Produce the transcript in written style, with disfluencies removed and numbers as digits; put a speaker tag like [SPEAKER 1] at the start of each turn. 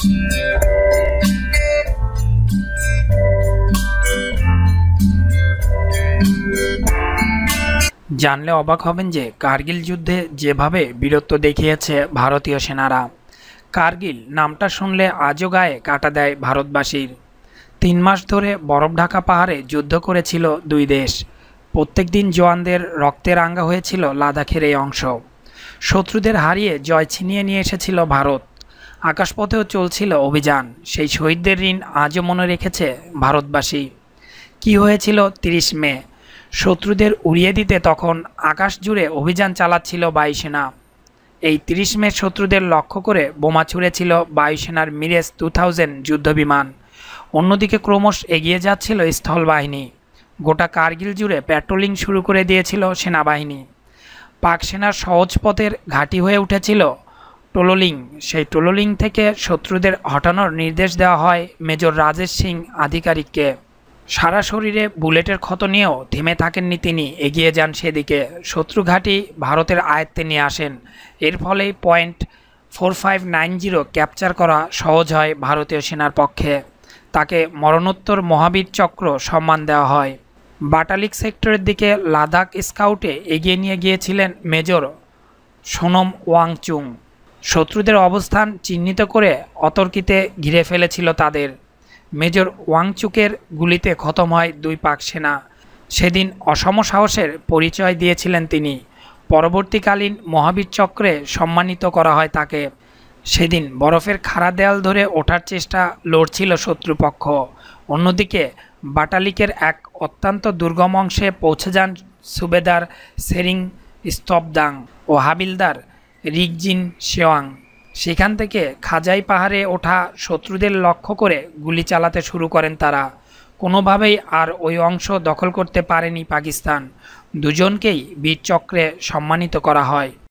[SPEAKER 1] জানলে অবাক হবেন যে কার্গিল যুদ্ধে যেভাবে বীরত্ব দেখিয়েছে ভারতীয় সেনারা। কার্গিল নামটা শুনলে আজও গায়ে কাটা দেয় ভারতবাসীর। 3 মাস ধরে বরফ ঢাকা পাহাড়ে যুদ্ধ করেছিল দুই দেশ। প্রত্যেক দিন জওয়ানদের রক্তে রাঙা হয়েছিল লাদাখের এই অংশ। শত্রুদের হারিয়ে জয় ছিনিয়ে নিয়ে এসেছিল ভারত। আকাশপথেও চলছিল অভিযান। সেই শহীদদের ঋণ আজও মনে রেখেছে ভারতবাসী। কি হয়েছিল 30 মে? শত্রুদের উড়িয়ে দিতে তখন আকাশ জুড়ে অভিযান চালাচ্ছিল বায়ুসেনা। এই 30 মে শত্রুদের লক্ষ্য করে বোমা ছুঁড়েছিল বায়ুসেনার মিরেজ 2000 যুদ্ধবিমান। অন্যদিকে ক্রমশ এগিয়ে যাচ্ছিল স্থলবাহিনী। গোটা কার্গিল জুড়ে প্যাট্রোলিং শুরু করে দিয়েছিল সেনাবাহিনী। পাক সেনার সহজ পথের ঘাঁটি হয়ে উঠেছিল টোলোলিং। সেই টোলোলিং থেকে শত্রুদের হটানোর নির্দেশ দেওয়া হয় মেজর রাজেশ সিং আধিকারিককে। সারা শরীরে বুলেটের ক্ষত নিয়েও থেমে থাকেননি তিনি, এগিয়ে যান সেদিকে। শত্রু ঘাঁটি ভারতের আয়ত্তে নিয়ে আসেন। এর ফলেই পয়েন্ট 4590 ক্যাপচার করা সহজ হয় ভারতীয় সেনার পক্ষে। তাকে মরণোত্তর মহাবীর চক্র সম্মান দেওয়া হয়। বাটালিক সেক্টরের দিকে লাদাখ স্কাউটে এগিয়ে নিয়ে গিয়েছিলেন মেজর সোনম ওয়াংচুং। শত্রুদের অবস্থান চিহ্নিত করে অতর্কিতে ঘিরে ফেলেছিল তাদের। মেজর ওয়াংচুকের গুলিতে খতম হয় 2 পাক সেনা। সেদিন অসম সাহসের পরিচয় দিয়েছিলেন তিনি। পরবর্তীকালীন মহাবীর চক্রে সম্মানিত করা হয় তাকে। সেদিন বরফের খাড়া দেয়াল ধরে ওঠার চেষ্টা লড়ছিল শত্রুপক্ষ। অন্যদিকে বাটালিকের এক অত্যন্ত দুর্গম অংশে পৌঁছে যান সুবেদার সেরিং স্তবদাং ও হাবিলদার রিগজিন শেওয়াং। সেখান থেকে খাজাই পাহাড়ে ওঠা শত্রুদের লক্ষ্য করে গুলি চালাতে শুরু করেন তারা। কোনোভাবেই আর ওই অংশ দখল করতে পারেনি পাকিস্তান। দুজনকেই বীর চক্রে সম্মানিত করা হয়।